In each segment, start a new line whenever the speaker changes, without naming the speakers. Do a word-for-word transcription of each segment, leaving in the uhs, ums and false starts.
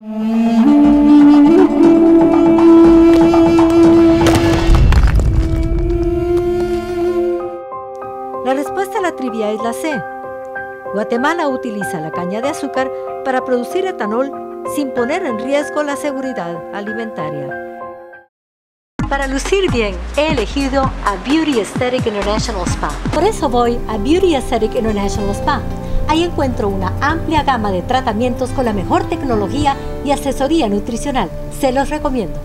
La respuesta a la trivia es la C. Guatemala utiliza la caña de azúcar para producir etanol sin poner en riesgo la seguridad alimentaria. Para lucir bien, he elegido a Beauty Aesthetic International Spa. Por eso voy a Beauty Aesthetic International Spa. Ahí encuentro una amplia gama de tratamientos con la mejor tecnología y asesoría nutricional. Se los recomiendo.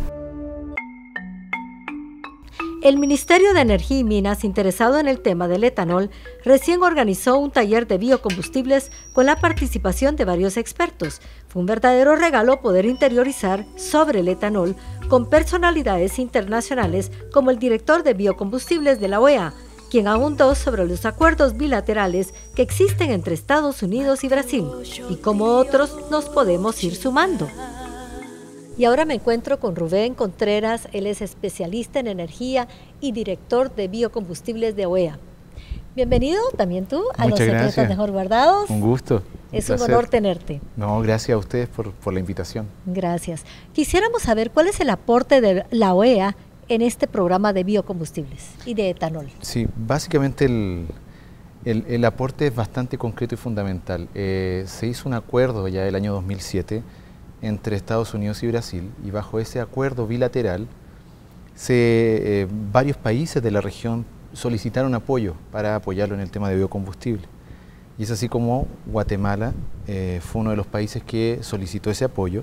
El Ministerio de Energía y Minas, interesado en el tema del etanol, recién organizó un taller de biocombustibles con la participación de varios expertos. Fue un verdadero regalo poder interiorizar sobre el etanol con personalidades internacionales como el director de biocombustibles de la O E A, quien abundó sobre los acuerdos bilaterales que existen entre Estados Unidos y Brasil y cómo otros nos podemos ir sumando. Y ahora me encuentro con Rubén Contreras, él es especialista en energía y director de biocombustibles de O E A. Bienvenido también tú a Los Secretos Mejor Guardados.
Un gusto.
Es un, un honor tenerte.
No, gracias a ustedes por, por la invitación.
Gracias. Quisiéramos saber cuál es el aporte de la O E A en este programa de biocombustibles y de etanol.
Sí, básicamente el, el, el aporte es bastante concreto y fundamental. Eh, se hizo un acuerdo ya el año dos mil siete entre Estados Unidos y Brasil, y bajo ese acuerdo bilateral se, eh, varios países de la región solicitaron apoyo para apoyarlo en el tema de biocombustible. Y es así como Guatemala eh, fue uno de los países que solicitó ese apoyo,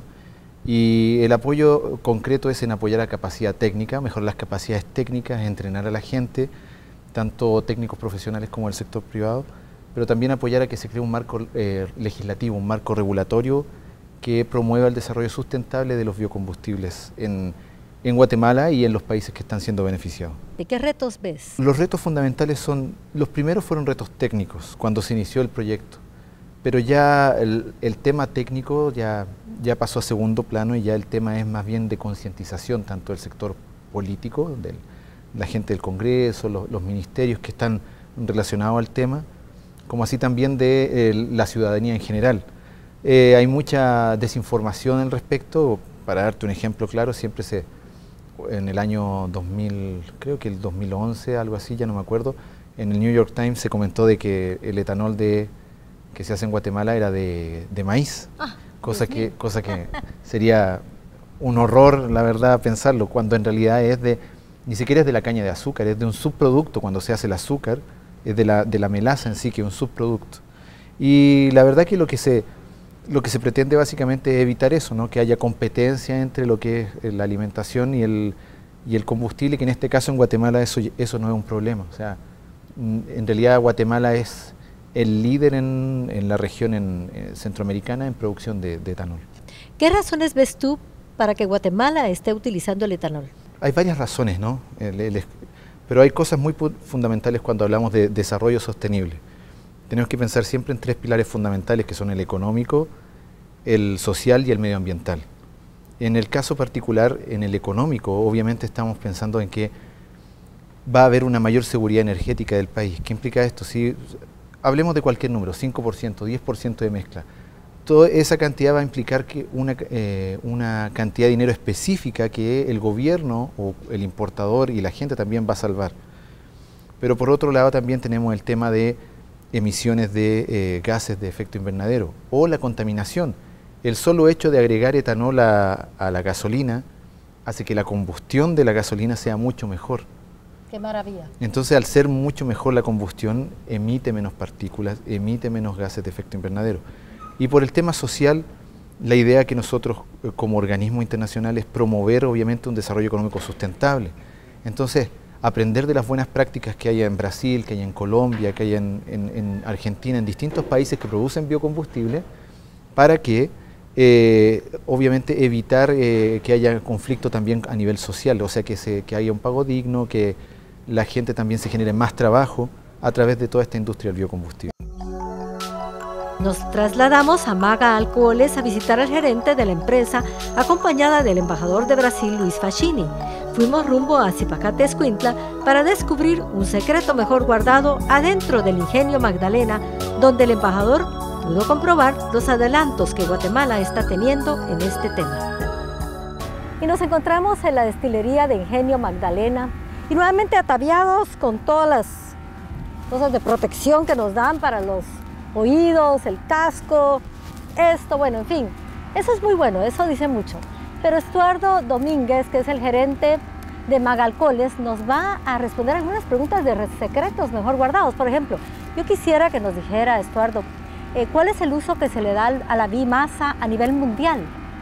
y el apoyo concreto es en apoyar la capacidad técnica, mejorar las capacidades técnicas, entrenar a la gente, tanto técnicos profesionales como el sector privado, pero también apoyar a que se cree un marco eh, legislativo, un marco regulatorio que promueva el desarrollo sustentable de los biocombustibles en, en Guatemala y en los países que están siendo beneficiados.
¿De qué retos ves?
Los retos fundamentales son, los primeros fueron retos técnicos, cuando se inició el proyecto, pero ya el, el tema técnico ya, ya pasó a segundo plano, y ya el tema es más bien de concientización, tanto del sector político, de la gente del Congreso, los, los ministerios que están relacionados al tema, como así también de eh, la ciudadanía en general. Eh, hay mucha desinformación al respecto. Para darte un ejemplo claro, siempre se, en el año dos mil, creo que el dos mil once, algo así, ya no me acuerdo, en el New York Times se comentó de que el etanol de, que se hace en Guatemala era de, de maíz, ah, cosa, que, cosa que sería un horror, la verdad, pensarlo, cuando en realidad es de, ni siquiera es de la caña de azúcar, es de un subproducto. Cuando se hace el azúcar, es de la, de la melaza en sí, que es un subproducto. Y la verdad que lo que se... Lo que se pretende básicamente es evitar eso, ¿no? Que haya competencia entre lo que es la alimentación y el, y el combustible, que en este caso en Guatemala eso, eso no es un problema. O sea, en realidad Guatemala es el líder en, en la región en, en centroamericana en producción de, de etanol.
¿Qué razones ves tú para que Guatemala esté utilizando el etanol?
Hay varias razones, ¿no? El, el, pero hay cosas muy fundamentales cuando hablamos de desarrollo sostenible. Tenemos que pensar siempre en tres pilares fundamentales, que son el económico, el social y el medioambiental. En el caso particular, en el económico, obviamente estamos pensando en que va a haber una mayor seguridad energética del país. ¿Qué implica esto? Si hablemos de cualquier número, cinco por ciento, diez por ciento de mezcla, toda esa cantidad va a implicar que una, eh, una cantidad de dinero específica que el gobierno o el importador y la gente también va a salvar. Pero por otro lado también tenemos el tema de emisiones de eh, gases de efecto invernadero o la contaminación. El solo hecho de agregar etanol a, a la gasolina hace que la combustión de la gasolina sea mucho mejor.
¡Qué maravilla! Entonces,
al ser mucho mejor la combustión, emite menos partículas, emite menos gases de efecto invernadero. Y por el tema social, la idea que nosotros como organismo internacional es promover obviamente un desarrollo económico sustentable. Entonces, aprender de las buenas prácticas que hay en Brasil, que hay en Colombia, que hay en, en, en Argentina, en distintos países que producen biocombustible, para que eh, obviamente evitar eh, que haya conflicto también a nivel social, o sea que, se, que haya un pago digno, que la gente también se genere más trabajo a través de toda esta industria del biocombustible.
Nos trasladamos a Maga Alcoholes a visitar al gerente de la empresa, acompañada del embajador de Brasil, Luis Facchini. Fuimos rumbo a Zipacate, Escuintla, para descubrir un secreto mejor guardado adentro del ingenio Magdalena, donde el embajador pudo comprobar los adelantos que Guatemala está teniendo en este tema. Y nos encontramos en la destilería de Ingenio Magdalena y nuevamente ataviados con todas las cosas de protección que nos dan para los oídos, el casco, esto, bueno, en fin, eso es muy bueno, eso dice mucho. Pero Estuardo Domínguez, que es el gerente de Magalcoles, nos va a responder algunas preguntas de secretos mejor guardados. Por ejemplo, yo quisiera que nos dijera, Estuardo, eh, ¿cuál es el uso que se le da a la bimasa a nivel mundial?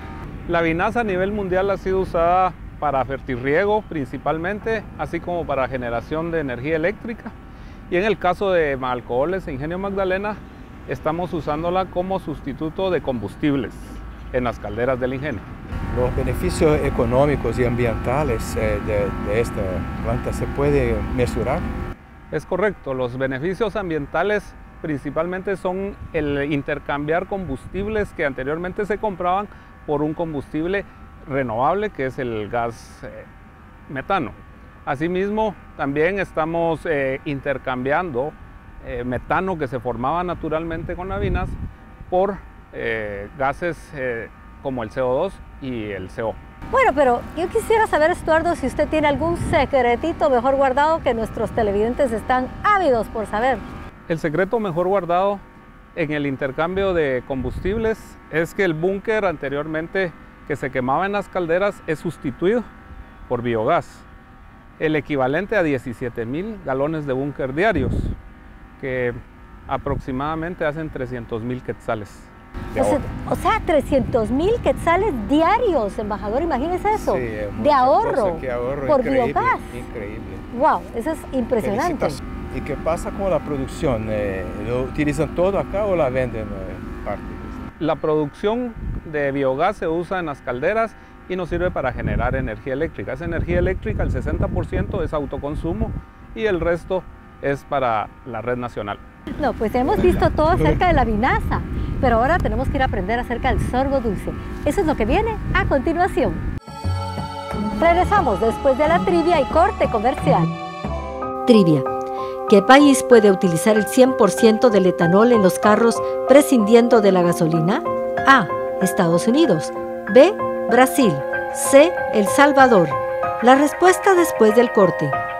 La vinaza a nivel mundial ha sido usada para fertirriego principalmente, así como para generación de energía eléctrica. Y en el caso de Magalcoles e Ingenio Magdalena, estamos usándola como sustituto de combustibles en las calderas del ingenio.
Los beneficios económicos y ambientales eh, de, de esta planta se puede mesurar.
Es correcto, los beneficios ambientales principalmente son el intercambiar combustibles que anteriormente se compraban por un combustible renovable que es el gas eh, metano. Asimismo, también estamos eh, intercambiando eh, metano que se formaba naturalmente con la vinaza por eh, gases eh, como el C O dos y el C O.
Bueno, pero yo quisiera saber, Estuardo, si usted tiene algún secretito mejor guardado que nuestros televidentes están ávidos por saber.
El secreto mejor guardado en el intercambio de combustibles es que el búnker anteriormente que se quemaba en las calderas es sustituido por biogás, el equivalente a diecisiete mil galones de búnker diarios, que aproximadamente hacen trescientos mil quetzales.
O sea, o sea, trescientos mil quetzales diarios, embajador, imagínese eso,
Sí,
de ahorro,
ahorro
por
increíble,
biogás.
Increíble.
Wow, eso es impresionante.
¿Y qué pasa con la producción? Eh, ¿Lo utilizan todo acá o la venden eh, parte?
La producción de biogás se usa en las calderas y nos sirve para generar energía eléctrica. Esa energía eléctrica, el sesenta por ciento es autoconsumo y el resto es para la red nacional.
No, pues hemos visto todo acerca de la vinaza, pero ahora tenemos que ir a aprender acerca del sorgo dulce. Eso es lo que viene a continuación. Regresamos después de la trivia y corte comercial. Trivia. ¿Qué país puede utilizar el cien por ciento del etanol en los carros prescindiendo de la gasolina? A. Estados Unidos. B. Brasil. C. El Salvador. La respuesta después del corte.